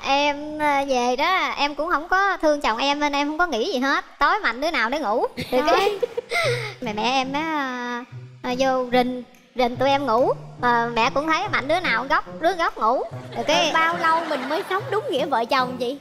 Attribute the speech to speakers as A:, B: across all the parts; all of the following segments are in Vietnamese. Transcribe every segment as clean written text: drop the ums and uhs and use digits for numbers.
A: Em về đó em cũng không có thương chồng em nên em không có nghĩ gì hết. Tối mạnh đứa nào để ngủ thì cái mẹ em nó vô rình tụi em ngủ. Mẹ cũng thấy mạnh đứa nào đứa góc ngủ rồi cái
B: bao lâu mình mới sống đúng nghĩa vợ chồng chị?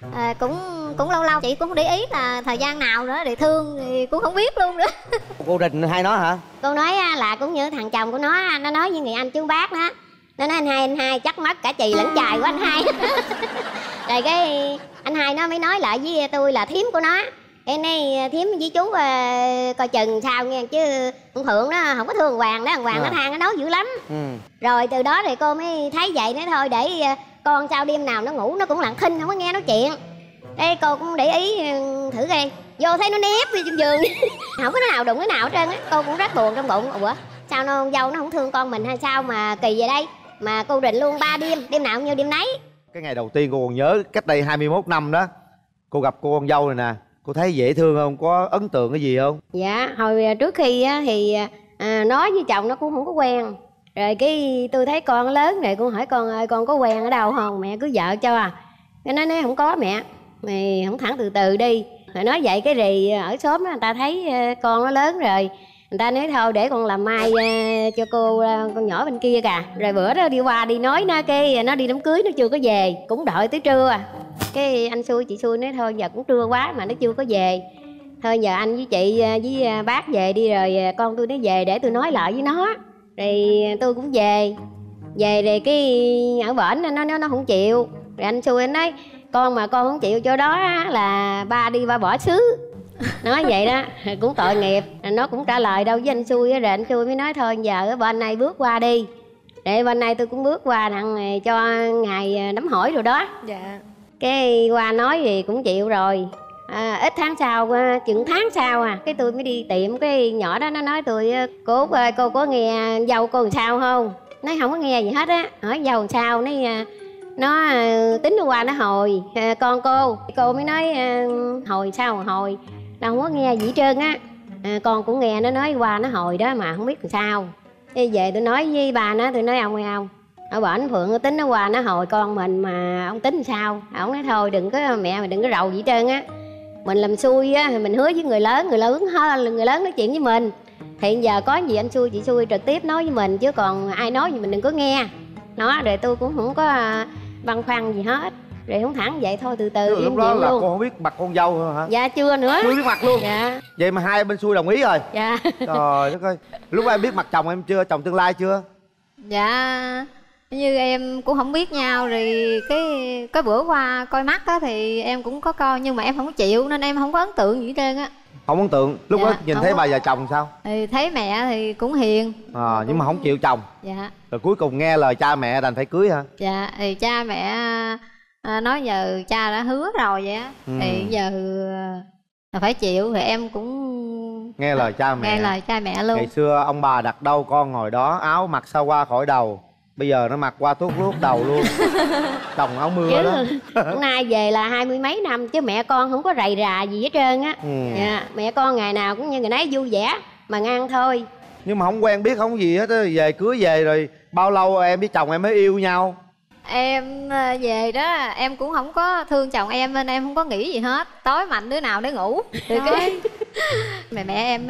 A: Cũng lâu lâu chị cũng không để ý là thời gian nào nữa để thương thì cũng không biết luôn nữa.
C: Cô rình hai nó hả?
B: Cô nói là cũng như thằng chồng của nó nói với người anh chú bác đó. Nó nói anh hai chắc mất cả chì lẫn chài của anh hai. Rồi cái anh hai nó mới nói lại với tôi là thím của nó. Em nói thím với chú coi chừng sao nghe, chứ con Phượng nó không có thương Hoàng đó, thằng Hoàng nó than nó nói dữ lắm. Rồi từ đó thì cô mới thấy vậy nói thôi để con sao đêm nào nó ngủ nó cũng lặng thinh không có nghe nói chuyện. Đây cô cũng để ý thử coi, vô thấy nó nép đi trên giường. Không có nào đụng cái nào hết trơn á. Cô cũng rất buồn trong bụng. Ủa sao nó dâu nó không thương con mình hay sao mà kỳ vậy đây? Mà cô rình luôn 3 đêm nào như đêm nấy.
C: Cái ngày đầu tiên cô còn nhớ cách đây 21 năm đó, cô gặp cô con dâu này nè, cô thấy dễ thương không? Có ấn tượng cái gì không?
B: Dạ hồi trước khi á, thì nói với chồng nó cũng không có quen. Rồi cái tôi thấy con lớn rồi con hỏi con ơi con có quen ở đâu không? Mẹ cứ vợ cho à. Cái nói không có mẹ, mày không thẳng từ từ đi. Rồi nói vậy cái rì ở xóm người ta thấy con nó lớn rồi, người ta nói thôi để con làm mai cho cô con nhỏ bên kia kìa. Rồi bữa đó đi qua đi nói nó cái nó đi đám cưới nó chưa có về, cũng đợi tới trưa. Cái anh xui chị xui nói thôi giờ cũng trưa quá mà nó chưa có về, thôi giờ anh với chị với bác về đi rồi con tôi nó về để tôi nói lại với nó. Rồi tôi cũng về rồi cái ở bển nó không chịu. Rồi anh xui anh nói con mà con không chịu chỗ đó là ba đi ba bỏ xứ. Nói vậy đó cũng tội nghiệp. Nó cũng trả lời đâu với anh xui. Rồi anh xui mới nói thôi giờ ở bên này bước qua đi. Để bên này tôi cũng bước qua đặng cho ngày đám hỏi rồi đó.
A: Dạ.
B: Cái qua nói thì cũng chịu rồi. Ít tháng sau, chừng tháng sau cái tôi mới đi tiệm. Cái nhỏ đó nó nói tôi cô Út ơi cô có nghe dâu cô làm sao không? Nói không có nghe gì hết á. Hỏi dâu làm sao? Nó tính nó qua nó hồi con cô mới nói hồi sao hồi đâu không có nghe gì hết trơn á. Con cũng nghe nó nói qua nó hồi đó mà không biết làm sao. Thế về tôi nói với bà nó, tôi nói ông ơi ông ở bển Phượng nó tính nó qua nó hồi con mình mà ông tính làm sao? Ông nói thôi đừng có mẹ mà đừng có rầu gì hết trơn á. Mình làm xui á mình hứa với người lớn hơn người lớn nói chuyện với mình. Thì giờ có gì anh xui chị xui trực tiếp nói với mình, chứ còn ai nói gì mình đừng có nghe. Nó rồi tôi cũng không có băn khoăn gì hết. Rồi không thẳng vậy thôi từ từ
C: lúc đó là luôn. Cô không biết mặt con dâu hả?
B: Dạ chưa nữa.
C: Chưa biết mặt luôn.
B: Dạ.
C: Vậy mà hai bên xui đồng ý rồi.
B: Dạ.
C: Trời đất ơi. Lúc em biết mặt chồng em chưa? Chồng tương lai chưa?
A: Dạ như em cũng không biết nhau. Rồi cái bữa qua coi mắt á thì em cũng có coi nhưng mà em không có chịu nên em không có ấn tượng gì hết trơn á.
C: Không ấn tượng. Lúc đó nhìn thấy bà già chồng sao?
A: Thì thấy mẹ thì cũng hiền.
C: Nhưng mà không chịu chồng.
A: Dạ.
C: Rồi cuối cùng nghe lời cha mẹ đành phải cưới hả?
A: Dạ thì cha mẹ nói giờ cha đã hứa rồi vậy á. Thì giờ là phải chịu. Thì em cũng
C: nghe lời cha mẹ.
A: Nghe lời cha mẹ luôn.
C: Ngày xưa ông bà đặt đâu con ngồi đó, áo mặc sao qua khỏi đầu. Bây giờ nó mặc qua tuốt luốt đầu luôn. Chồng áo mưa chứ, đó.
B: Hôm nay về là 20 mấy năm chứ mẹ con không có rầy rà gì hết trơn á. Dạ, mẹ con ngày nào cũng như người nấy vui vẻ mà ngang thôi.
C: Nhưng mà không quen biết không gì hết á. Về cưới về rồi bao lâu em với chồng em mới yêu nhau?
A: Em về đó em cũng không có thương chồng em nên em không có nghĩ gì hết. Tối mạnh đứa nào để ngủ thì cái mẹ em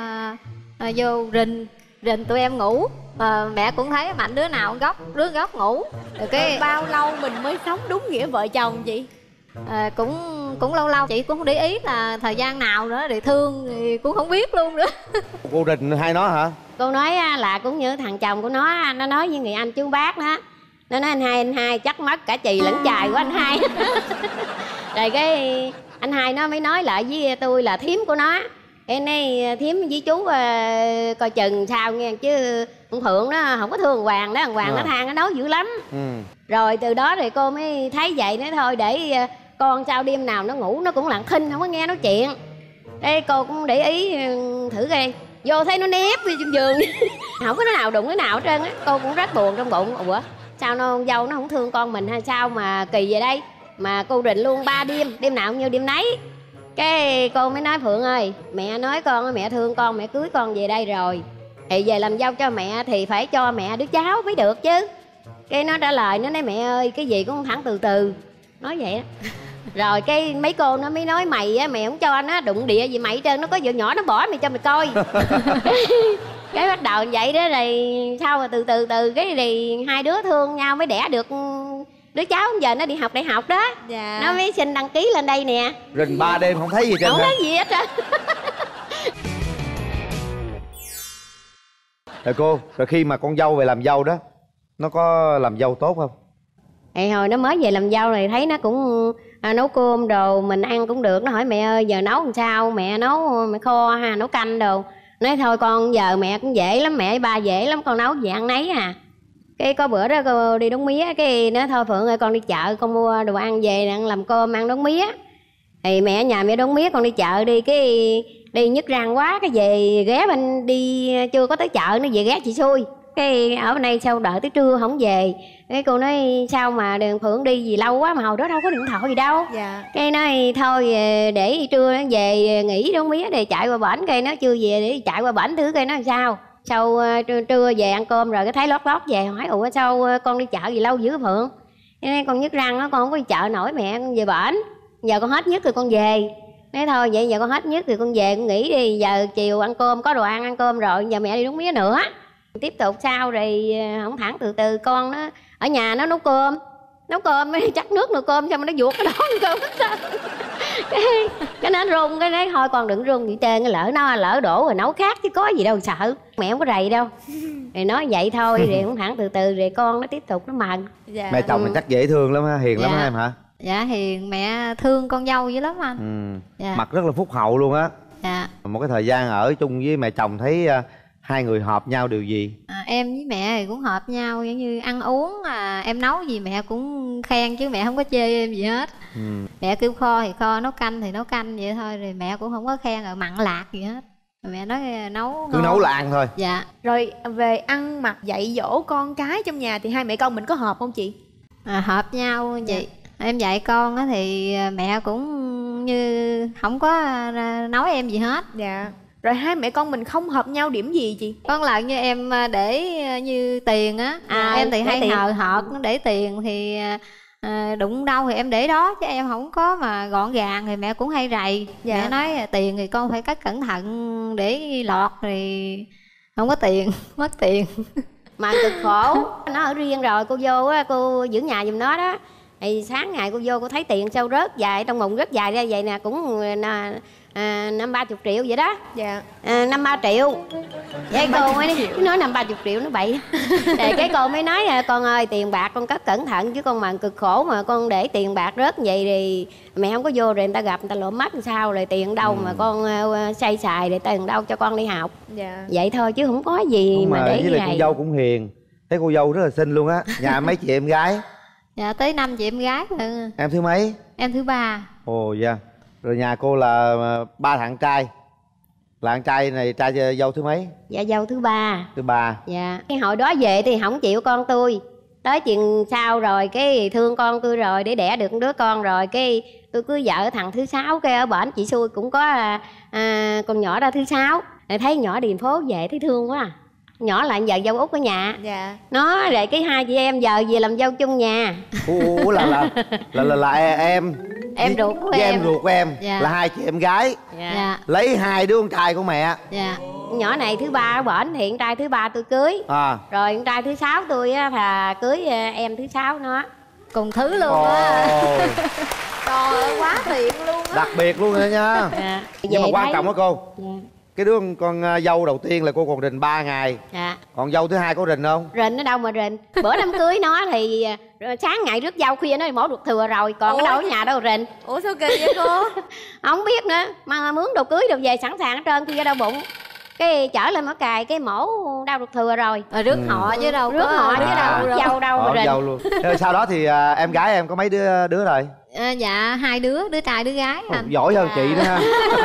A: vô rình tụi em ngủ. Mẹ cũng thấy mạnh đứa nào đứa góc ngủ rồi cái
B: bao lâu mình mới sống đúng nghĩa vợ chồng chị?
A: Cũng lâu lâu chị cũng không để ý là thời gian nào nữa để thương thì cũng không biết luôn nữa.
C: Cô rình hai nó hả?
B: Cô nói là cũng như thằng chồng của nó nói với người anh chú bác đó. Nó nói anh hai chắc mất cả chì lẫn chài của anh hai. Rồi cái anh hai nó mới nói lại với tôi là thím của nó. Em nói thím với chú coi chừng sao nghe, chứ con Phượng nó không có thương Hoàng đó, thằng Hoàng nó than nó nói dữ lắm. Rồi từ đó thì cô mới thấy vậy nói thôi để con sao đêm nào nó ngủ nó cũng lặng thinh không có nghe nói chuyện. Đây cô cũng để ý thử coi, vô thấy nó nép đi trên giường. Không có nó nào đụng cái nào hết trơn á. Cô cũng rất buồn trong bụng. Ủa sao dâu nó không thương con mình hay sao mà kỳ vậy đây? Mà cô rình luôn 3 đêm nào như đêm nấy. Cái cô mới nói Phượng ơi, mẹ nói con mẹ thương con, mẹ cưới con về đây rồi thì về làm dâu cho mẹ thì phải cho mẹ đứa cháu mới được chứ. Cái nó trả lời nó nói mẹ ơi cái gì cũng thẳng từ từ. nói vậy đó. Rồi cái mấy cô nó mới nói mày á, mày không cho nó đụng địa gì mày hết trơn, nó có vợ nhỏ nó bỏ mày cho mày coi. Cái bắt đầu vậy đó, rồi sau rồi từ từ cái thì hai đứa thương nhau mới đẻ được đứa cháu. Giờ nó đi học đại học đó.
D: Dạ.
B: Nó mới xin đăng ký lên đây nè.
C: Rình 3 đêm không thấy gì trơn
B: Không
C: hả?
B: thấy gì hết trơn.
C: Rồi cô, rồi khi mà con dâu về làm dâu đó, nó có làm dâu tốt không?
B: Thì hồi nó mới về làm dâu này thấy nó cũng nấu cơm đồ mình ăn cũng được. Nó hỏi mẹ ơi giờ nấu làm sao? Mẹ nấu mẹ kho ha, nấu canh đồ. Nói thôi con giờ mẹ cũng dễ lắm, mẹ ba dễ lắm, con nấu gì ăn nấy à. Cái có bữa đó cô đi đốn mía, cái nó thôi Phượng ơi con đi chợ con mua đồ ăn về ăn làm cơm ăn đốn mía. Thì mẹ ở nhà mẹ đốn mía con đi chợ đi, cái đi nhức răng quá cái về ghé bên đi chưa có tới chợ nó về ghé chị xui. Cái ở bên đây sao đợi tới trưa không về. Cái cô nói sao mà đường Phượng đi gì lâu quá mà hồi đó đâu có điện thoại gì đâu.
D: Dạ.
B: Cái nói thôi để trưa nó về nghỉ đốn mía để chạy qua bển. Cái nó chưa về để chạy qua bển thử coi nó làm sao. Sau trưa về ăn cơm rồi cái thấy lót về hỏi ủa sao con đi chợ gì lâu dữ Phượng. Cái nói con nhức răng á con không có đi chợ nổi mẹ con về bển. Giờ con hết nhức rồi con về. Nói thôi vậy giờ con hết nhức thì con về con nghỉ đi. Giờ chiều ăn cơm có đồ ăn cơm rồi giờ mẹ đi đốn mía nữa. Tiếp tục sau rồi không thẳng từ từ con nó ở nhà nó nấu cơm chắc nước nồi cơm xong nó vuột cái đó cơm hết. cái nó run cái nói thôi con đừng run gì trơn, cái lỡ đổ rồi nấu khác chứ có gì đâu sợ, mẹ không có rầy đâu. Rồi nói vậy thôi rồi không thẳng từ từ rồi con nó tiếp tục nó mần.
D: Dạ.
C: Mẹ chồng mình chắc dễ thương lắm ha, hiền lắm
A: Dạ.
C: ha em hả?
A: Dạ hiền, mẹ thương con dâu dữ lắm anh. Dạ.
C: Mặt rất là phúc hậu luôn á.
A: Dạ.
C: Một cái thời gian ở chung với mẹ chồng thấy hai người hợp nhau điều gì?
A: Em với mẹ thì cũng hợp nhau, giống như ăn uống em nấu gì mẹ cũng khen chứ mẹ không có chê em gì hết. Mẹ kêu kho thì kho, nấu canh thì nấu canh vậy thôi, rồi mẹ cũng không có khen rồi mặn lạc gì hết. Rồi mẹ nói nấu
C: cứ
A: ngon.
C: nấu là ăn thôi.
A: Dạ.
D: Rồi về ăn mặc dạy dỗ con cái trong nhà thì hai mẹ con mình có hợp không chị?
A: Hợp nhau chị. Em dạy con á thì mẹ cũng như không có nói em gì hết.
D: Dạ. Rồi hai mẹ con mình không hợp nhau điểm gì chị?
A: Con lần như em để như tiền á, em thì hay hời hợt nó để tiền thì đụng đâu thì em để đó chứ em không có mà gọn gàng thì mẹ cũng hay rầy.
D: Dạ.
A: Mẹ nói tiền thì con phải cất cẩn thận để lọt thì không có tiền mất tiền.
B: Mà cực khổ. Nó ở riêng rồi cô vô á, cô giữ nhà giùm nó đó. Thì sáng ngày cô vô cô thấy tiền sao rớt dài trong mùng rớt dài ra vậy nè, cũng 50-30 triệu vậy đó.
D: Dạ.
B: 5-3 triệu. Vậy cô mới nói 50-30 triệu nó bậy. Rồi cái cô mới nói con ơi tiền bạc con cất cẩn thận chứ con mà cực khổ mà con để tiền bạc rớt vậy thì mẹ không có vô rồi người ta gặp người ta lộn mắt làm sao, rồi tiền đâu mà con say xài để tiền đâu cho con đi học.
D: Dạ.
B: Vậy thôi chứ không có gì
C: Đúng
B: mà
C: rồi,
B: để
C: với
B: như
C: lại
B: này.
C: cô dâu cũng hiền. Thấy cô dâu rất là xinh luôn á. Nhà mấy chị em gái?
A: Dạ tới 5 chị em gái rồi.
C: Em thứ mấy?
A: Em thứ 3.
C: Ồ dạ. Rồi nhà cô là 3 thằng trai. Là thằng trai này trai dâu thứ mấy?
B: Dạ dâu thứ 3.
C: Thứ 3.
B: Dạ. Cái hồi đó về thì không chịu con tôi. Tới chuyện sau rồi cái thương con tôi rồi để đẻ được đứa con rồi cái tôi cưới vợ thằng thứ 6 cái ở bển chị xui cũng có con nhỏ đó thứ 6. Rồi thấy nhỏ đi phố về thấy thương quá. Nhỏ là vợ dâu út ở nhà.
D: Dạ.
B: Nó rồi cái hai chị em giờ về làm dâu chung nhà.
C: Ủa là em
A: Ruột của
C: với
A: em.
C: em ruột của em.
A: Dạ.
C: Là hai chị em gái.
A: Dạ.
C: Lấy hai đứa con trai của mẹ.
A: Dạ.
B: Nhỏ này thứ 3 ở bển thì con trai thứ 3 tôi cưới. Rồi con trai thứ 6 tôi á là cưới em thứ 6 nó.
A: Cùng thứ luôn á.
D: Trời ơi quá tiện luôn á.
C: Đặc biệt luôn rồi nha.
B: Dạ.
C: Nhưng mà quan trọng đó cô.
B: Dạ.
C: Cái đứa con dâu đầu tiên là cô còn rình 3 ngày.
B: Dạ.
C: Còn dâu thứ hai có rình không?
B: Rình nó đâu mà rình. Bữa đám cưới nó thì sáng ngày rước dâu khuya nó mổ ruột thừa rồi. Còn ở đâu ở nhà đâu rình.
D: Ủa sao kỳ vậy cô?
B: Không biết nữa. Mà mướn đồ cưới đồ về sẵn sàng hết trơn khuya đau bụng. Cái chở lên Mỏ Cày cái mổ đau ruột thừa rồi.
A: Rước họ chứ đâu
B: Rước họ chứ đâu rước dâu đâu mà rình.
C: Dâu luôn. Rồi sau đó thì em gái em có mấy đứa rồi?
A: Dạ 2 đứa trai đứa gái anh.
C: Giỏi hơn chị nữa ha.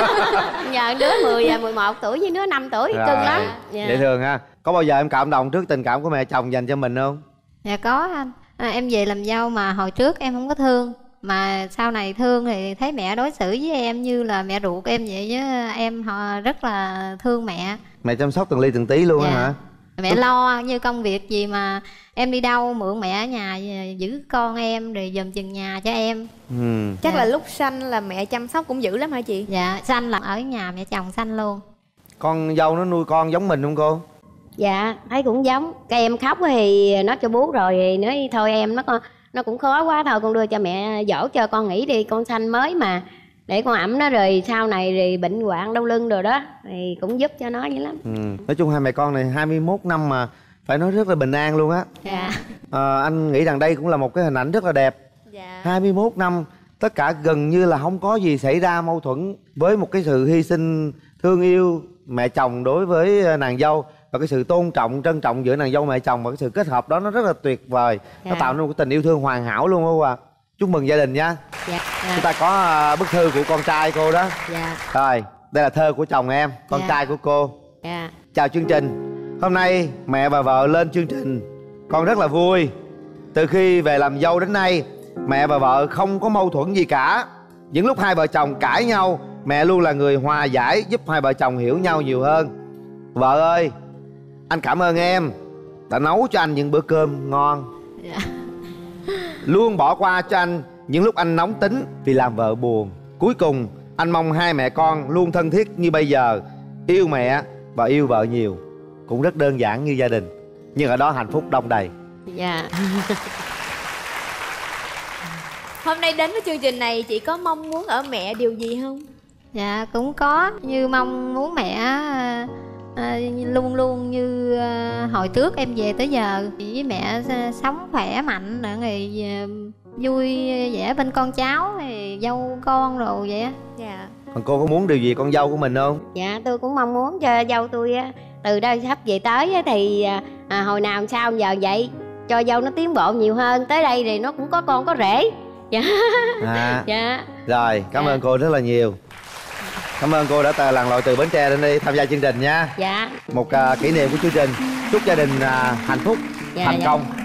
B: Giờ đứa 10 và 11 tuổi với đứa 5 tuổi
C: Rồi.
B: cưng lắm. Dạ.
C: Dễ thương ha. Có bao giờ em cảm động trước tình cảm của mẹ chồng dành cho mình không?
A: Dạ có anh. Em về làm dâu mà hồi trước em không có thương, mà sau này thương thì thấy mẹ đối xử với em như là mẹ ruột em vậy, với em họ rất là thương mẹ.
C: Mẹ chăm sóc từng ly từng tí luôn
A: Dạ.
C: hả?
A: Mẹ lo như công việc gì mà em đi đâu mượn mẹ ở nhà giữ con em rồi giùm chừng nhà cho em.
D: Chắc
A: Dạ.
D: là lúc sanh là mẹ chăm sóc cũng dữ lắm hả chị?
A: Dạ, sanh là ở nhà mẹ chồng sanh luôn.
C: Con dâu nó nuôi con giống mình không cô?
B: Dạ thấy cũng giống. Cái em khóc thì nó cho bú rồi thì nói thôi em nó cũng khó quá, thôi con đưa cho mẹ dỗ cho con nghỉ đi, con sanh mới mà, để con ẵm nó rồi sau này rồi bệnh hoạn đau lưng rồi đó thì cũng giúp cho nó dữ lắm.
C: Nói chung hai mẹ con này 21 năm mà phải nói rất là bình an luôn á.
B: Dạ.
C: Anh nghĩ rằng đây cũng là một cái hình ảnh rất là đẹp.
D: Dạ.
C: 21 năm tất cả gần như là không có gì xảy ra mâu thuẫn, với một cái sự hy sinh thương yêu mẹ chồng đối với nàng dâu, và cái sự tôn trọng trân trọng giữa nàng dâu mẹ chồng, và cái sự kết hợp đó nó rất là tuyệt vời. Nó tạo nên một cái tình yêu thương hoàn hảo luôn không ạ? Chúc mừng gia đình nha.
B: Dạ.
C: Chúng ta có bức thư của con trai cô đó.
B: Dạ.
C: Rồi, đây là thơ của chồng em, con
B: Dạ.
C: trai của cô.
B: Dạ.
C: Chào chương trình. Hôm nay mẹ và vợ lên chương trình, con rất là vui. Từ khi về làm dâu đến nay, mẹ và vợ không có mâu thuẫn gì cả. Những lúc hai vợ chồng cãi nhau, mẹ luôn là người hòa giải, giúp hai vợ chồng hiểu nhau nhiều hơn. Vợ ơi, anh cảm ơn em đã nấu cho anh những bữa cơm ngon.
A: Dạ.
C: Luôn bỏ qua cho anh những lúc anh nóng tính vì làm vợ buồn. Cuối cùng anh mong hai mẹ con luôn thân thiết như bây giờ, yêu mẹ và yêu vợ nhiều. Cũng rất đơn giản như gia đình, nhưng ở đó hạnh phúc đong đầy.
B: Dạ.
D: Hôm nay đến với chương trình này chị có mong muốn ở mẹ điều gì không?
A: Dạ cũng có, như mong muốn mẹ luôn luôn như hồi trước em về tới giờ, với mẹ sống khỏe mạnh rồi vui vẻ bên con cháu thì dâu con rồi vậy á.
D: Dạ.
C: Còn cô có muốn điều gì con dâu của mình không?
B: Dạ tôi cũng mong muốn cho dâu tôi á, từ đây sắp về tới á, thì hồi nào sao giờ vậy, cho dâu nó tiến bộ nhiều hơn, tới đây thì nó cũng có con có rể. Dạ. Dạ.
C: Rồi, cảm
B: Dạ.
C: ơn cô rất là nhiều. Cảm ơn cô đã lặn lội từ Bến Tre đến đây tham gia chương trình nha.
B: Dạ.
C: Một kỷ niệm của chương trình. Chúc gia đình hạnh phúc,
B: Dạ,
C: thành
B: dạ.
C: công.